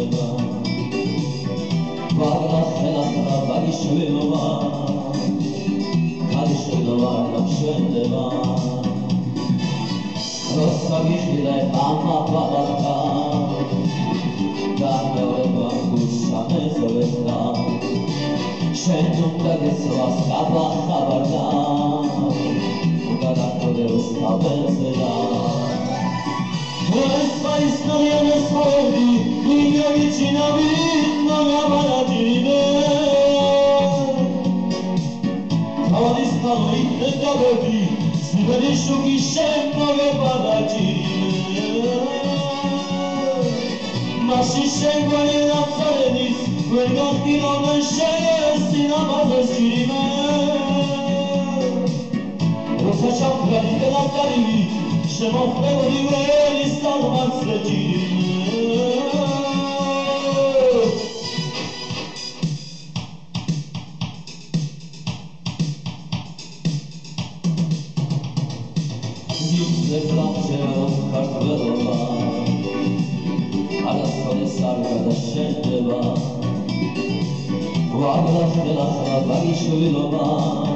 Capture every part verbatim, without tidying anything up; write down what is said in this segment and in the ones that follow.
შენდება ვაგრა ხელახლა ვაგიშვილობა ქალიშვილობა შენდება როცა გიხილე მამა ბაბაკა და მეურება გუშა მეზობეთკა შენ უნდა გეცვას კაბა ხაბარდა უნდა დაკოდეროს თავეზედა ეს ისტორია მოსწოდი ვინმე ვიცინავი მაგაბარაჯინე თავის ხალხი დაგები სიბერი შუგი შენ მაგაბარაჯინე მასი შენ გვერდაცარენის ვერ გახდინავენ შენ სინამაზეს ჭირიმე როცა ჩამქრალი დაგავდარივი შემოხვდები ველი სტალმაცრე ჭირიმე ზიფლაფჩეო ქართველობა არასოდეს არ გადაშენდება ვაგრა ხელახლა ვაგიშვილობა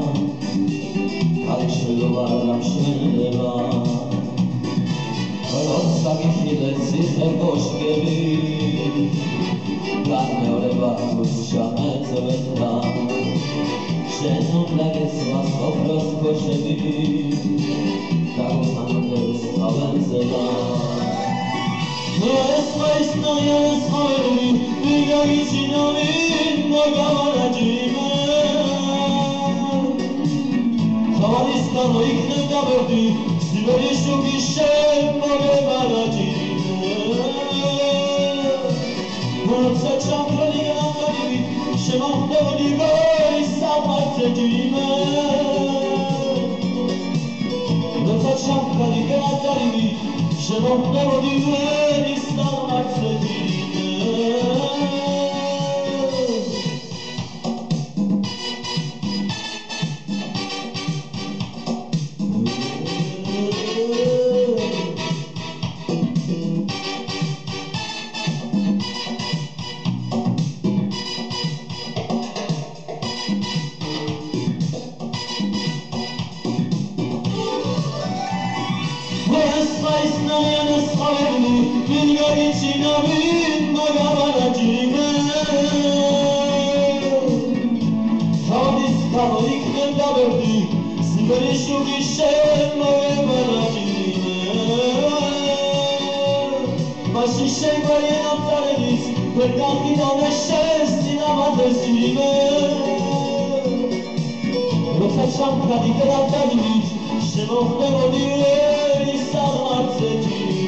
ქალიშვილობა არ შენდება როცა გიხილე ციხე კოშკები განმეორება გუშა მეწვეთკა შენ უნდა გესვას ოქროს ქოშები გაგუხანდეს თავენზედა ეს ისტორია მოსწოდი ვინმე ვიცინავი მაგაბარაჯინე თავის ხალხი იქნებ დაბერდი სიბერი შუგი შენ მაგაბარაჯინე როცა ჩამქრალი გადავდარივი შემოხვდები ველი სტალმაცრე ჭირიმე როცა ჩამქრალი გადავდარივი შემოხვდები ველი სტალმაცრე ჭირიმე ისტორია მოსწოდი ვინმე ვიცინავი მაგაბარაჯინე თავის ხალხი იქნებ დაბერდი სიბერი შუგი შენ მაგაბარაჯინე მასი შენ გვერდაცარენის ვერ გახდინავენ შენ სინამაზეს ჭირიმე როცა ჩამქრალი გადავდარივით შემოხვდები ველი სტალმაცრე ჭირიმე